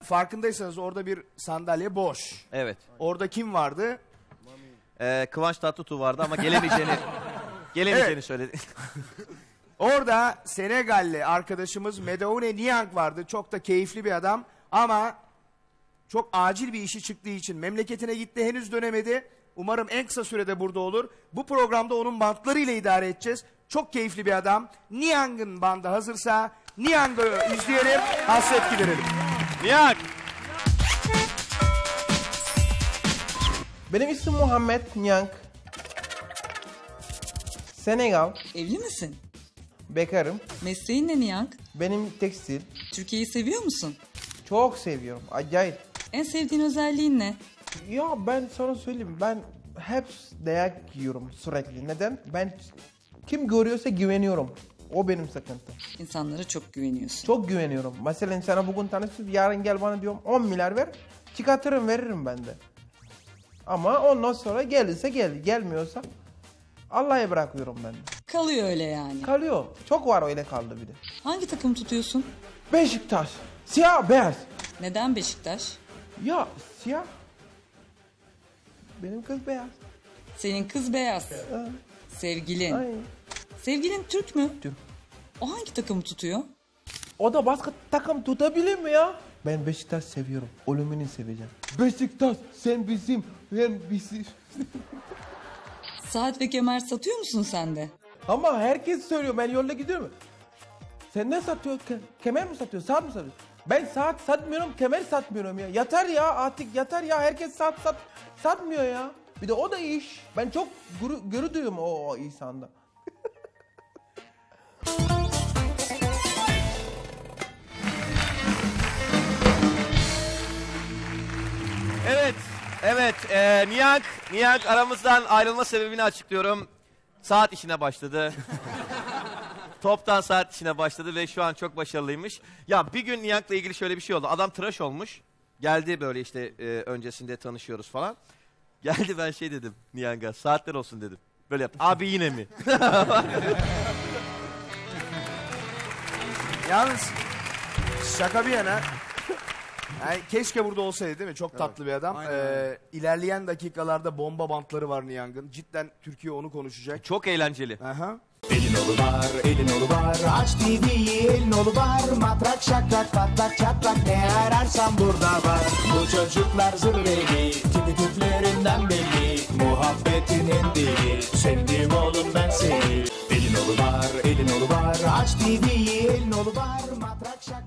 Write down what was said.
farkındaysanız orada bir sandalye boş. Evet. Orada kim vardı? Kıvanç Tatlıtuğ vardı ama gelemeyeceğini söyledi. Orada Senegalli arkadaşımız Medaune Niang vardı. Çok da keyifli bir adam ama çok acil bir işi çıktığı için memleketine gitti, henüz dönemedi. Umarım en kısa sürede burada olur. Bu programda onun bantlarıyla idare edeceğiz. Çok keyifli bir adam. Niang'ın bandı hazırsa Niang'ı izleyelim, hasret giderelim. Niang! Benim ismim Muhammed Niang. Senegal. Evli misin? Bekarım. Mesleğin ne Niang? Benim tekstil. Türkiye'yi seviyor musun? Çok seviyorum. Acayip. En sevdiğin özelliğin ne? Ya ben sana söyleyeyim. Ben hep dayak yiyorum sürekli. Neden? Ben kim görüyorsa güveniyorum. O benim sıkıntım. İnsanlara çok güveniyorsun. Çok güveniyorum. Mesela sana bugün tanıştık. Yarın gel bana diyorum 10 milyar ver. Çıkartırım veririm ben de. Ama ondan sonra gelirse gel. Gelmiyorsa Allah'a bırakıyorum ben de. Kalıyor öyle yani. Kalıyor. Çok var öyle kaldı bir de. Hangi takım tutuyorsun? Beşiktaş. Siyah beyaz. Neden Beşiktaş? Ya siyah. Benim kız beyaz. Senin kız beyaz. Sevgilin. Ay. Sevgilin Türk mü? Türk. O hangi takımı tutuyor? O da başka takım tutabilir mi ya? Ben Beşiktaş seviyorum. Ölümünü seveceğim. Beşiktaş sen bizim. Ben bizim. Saat ve kemer satıyor musun sen de? Ama herkes söylüyor. Ben yolda gidiyorum. Sen ne satıyor? Kemer mi satıyor? Saat mi satıyor? Ben saat satmıyorum, kemer satmıyorum ya. Yatar ya artık yatar ya. Herkes satmıyor ya. Bir de o da iş. Ben çok gurur duyuyorum o insanda. Evet. Niang aramızdan ayrılma sebebini açıklıyorum. Saat işine başladı. Toptan saat işine başladı ve şu an çok başarılıymış. Ya bir gün Niang'la ilgili şöyle bir şey oldu. Adam tıraş olmuş. Geldi böyle işte öncesinde tanışıyoruz falan. Geldi ben şey dedim Niang'a, saatler olsun dedim. Böyle yaptı. Abi yine mi? Yalnız şaka bir yana, yani keşke burada olsaydı değil mi? Çok tatlı bir adam. İlerleyen dakikalarda bomba bantları var Niang'ın. Cidden Türkiye onu konuşacak. Çok eğlenceli. Aha. Elin olu var, aç TV'yi, elin olu var. Matrak şakrak patlak çatlak, ne ararsan burada var. Bu çocuklar zırveli, tipi tüplerinden belli. Muhabbetinin dili, sevdim oğlum ben seni. Elin olu var, aç TV'yi, elin olu var. Matrak şakrak.